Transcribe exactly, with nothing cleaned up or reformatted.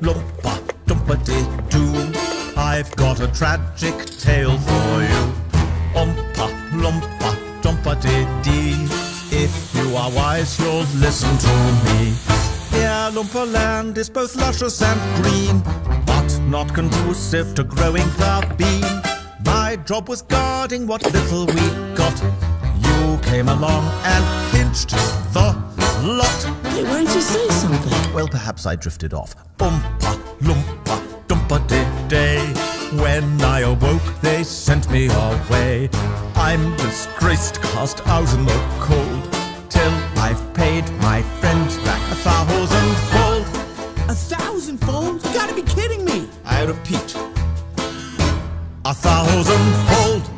lumpa, dumpa-dee-doo. I've got a tragic tale for you. Umpa, lumpa, dumpa-dee-dee. If you are wise, you'll listen to me. Here, Lumpa Land is both luscious and green, but not conducive to growing the bean. My job was guarding what little we got. You came along and pinched the lot. Hey, why didn't you say something? Well, perhaps I drifted off. Umpa, lumpa, dumpa-dee-day. When I awoke, they sent me away. I'm disgraced, cast out in the cold, till I've paid my friends back a thousandfold. A thousandfold? You gotta be kidding me! I repeat, a thousandfold.